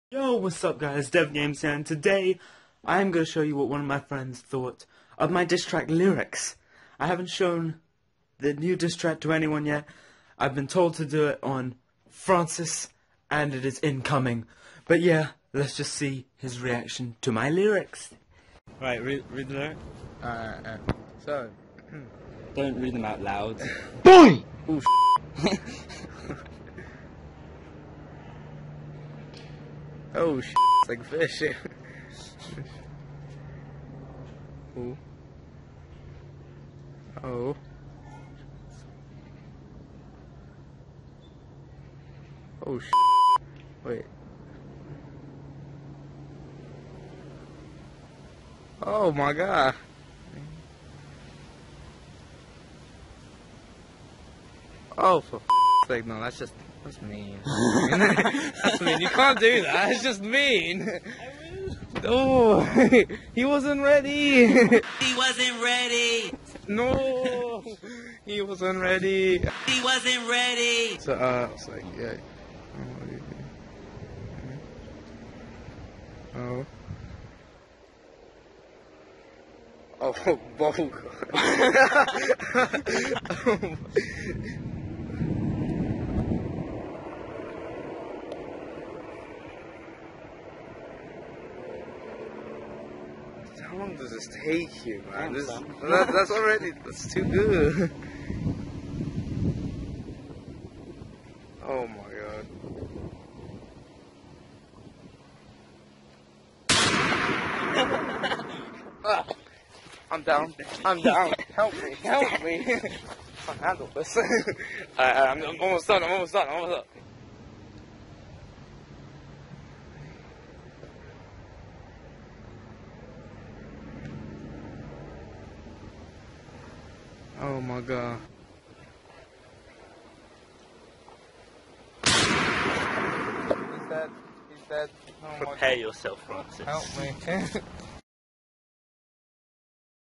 Yo, what's up guys, Dev Games here, and today I'm going to show you what one of my friends thought of my diss track lyrics. I haven't shown the new diss track to anyone yet. I've been told to do it on Francis, and it is incoming. But yeah, let's just see his reaction to my lyrics. Right, read the lyric. So, Don't read them out loud. boy! Ooh, Oh, it's like a fish. Ooh. Oh. Oh, wait. Oh my god. Oh, for sake, no, that's mean. That's mean. You can't do that. It's just mean. Oh, he wasn't ready. He wasn't ready. No, he wasn't ready. He wasn't ready. So, it's like, yeah. Oh. Oh, bulk. How long does this take you, man? That's already, that's too good. Oh my god. I'm down. Help me. I can't handle this. I'm almost done. Oh my god. He's dead. Oh prepare yourself, Francis. Help me.